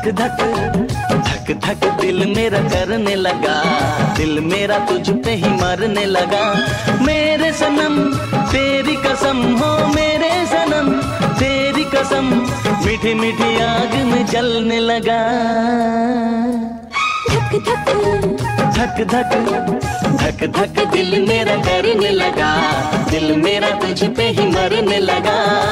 धक धक धक दिल मेरा करने लगा, दिल मेरा तुझ पे ही मरने लगा। मेरे सनम तेरी कसम हो, मेरे सनम तेरी कसम, मीठी मीठी आग में जलने लगा। धक धक धक धक धक धक दिल मेरा करने लगा, दिल मेरा तुझ पे ही मरने लगा।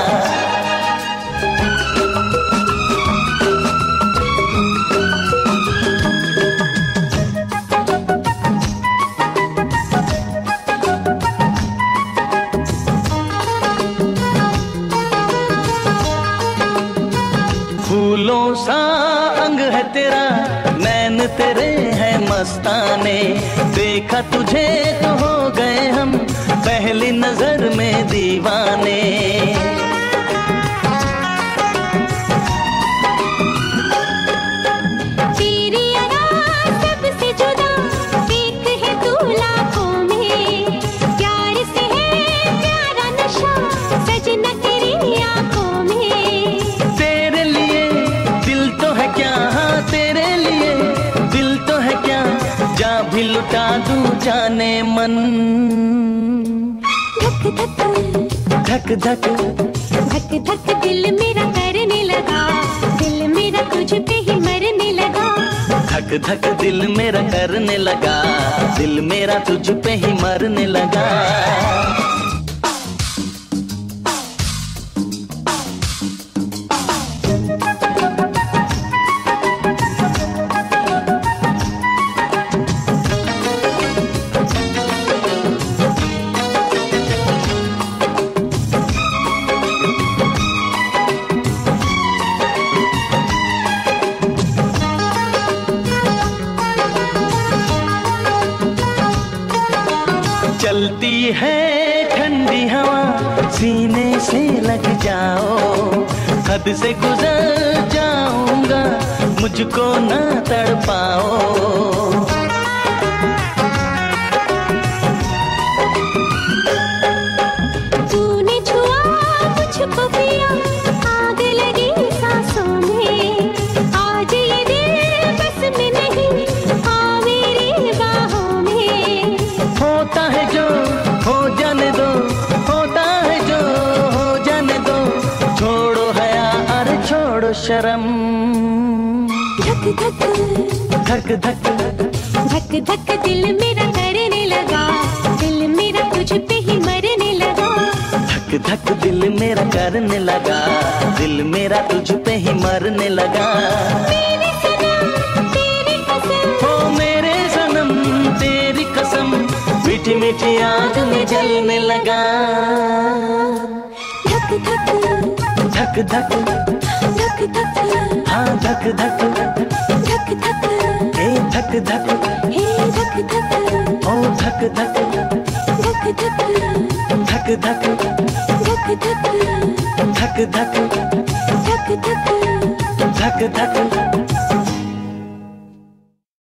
फूलों सा अंग है तेरा, नैन तेरे हैं मस्ताने, देखा तुझे तो हो गए हम पहली नजर में दीवाने। तेरी अदा सबसे जुदा, एक है तू लाखों में, प्यार से है प्यारा नशा सजना तेरी आंखों में। तेरे लिए दिल तो है क्या, हाँ तेरे लिए दिल तो है क्या, जा भी लुटा दूं जाने मन। धक धक धक धक दिल मेरा करने लगा, दिल मेरा तुझ पे ही मरने लगा। धक धक दिल मेरा करने लगा, दिल मेरा तुझ पे ही मरने लगा। चलती है ठंडी हवा, सीने से लग जाओ, हद से गुजर जाऊंगा, मुझको ना तड़पाओ। तूने छुआ मुझको पिया, आग लगी सांसों में, आज ये दिल बस में नहीं, हाँ मेरी बाहों में। होता है जो हो जाने दो, होता है जो हो जाने दो, छोड़ो हया अरे छोड़ो शर्म। धक धक धक धक धक धक दिल मेरा करने लगा, दिल मेरा तुझ पे ही मरने लगा। धक धक दिल मेरा करने लगा, दिल मेरा तुझ पे ही मरने लगा। मेरे सनम तेरी कसम हो मेरे सनम तेरी कसम, मीठी मीठी आग में जलने लगा। धक धक धक धक धक धक हाँ धक धक धक धक ए धक धक हे धक धक ओ धक धक धक धक धक धक धक धक धक धक धक धक धक धक